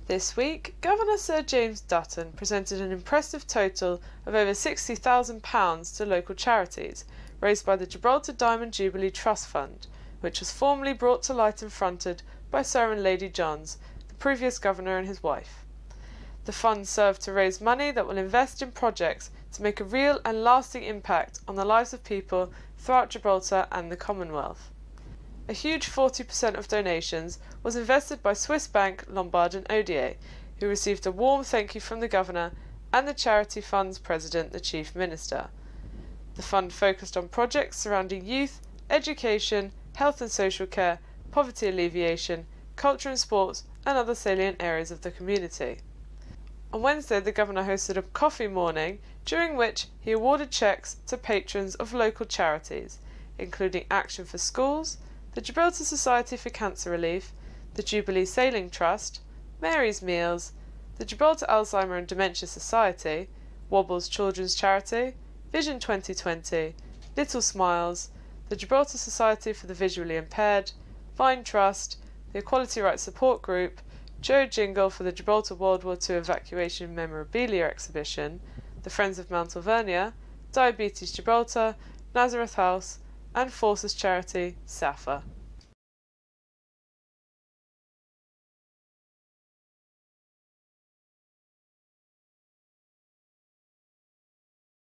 This week, Governor Sir James Dutton presented an impressive total of over £60,000 to local charities, raised by the Gibraltar Diamond Jubilee Trust Fund, which was formally brought to light and fronted by Sir and Lady Johns, the previous governor and his wife. The fund served to raise money that will invest in projects to make a real and lasting impact on the lives of people throughout Gibraltar and the Commonwealth. A huge 40% of donations was invested by Swiss bank Lombard and Odier, who received a warm thank you from the Governor and the Charity Fund's President, the Chief Minister. The fund focused on projects surrounding youth, education, health and social care, poverty alleviation, culture and sports, and other salient areas of the community. On Wednesday, the Governor hosted a coffee morning, during which he awarded cheques to patrons of local charities, including Action for Schools, the Gibraltar Society for Cancer Relief, the Jubilee Sailing Trust, Mary's Meals, the Gibraltar Alzheimer and Dementia Society, Wobble's Children's Charity, Vision 2020, Little Smiles, the Gibraltar Society for the Visually Impaired, Vine Trust, the Equality Rights Support Group, Joe Jingle for the Gibraltar World War II Evacuation Memorabilia Exhibition, the Friends of Mount Alvernia, Diabetes Gibraltar, Nazareth House, and Forces Charity, SAFA.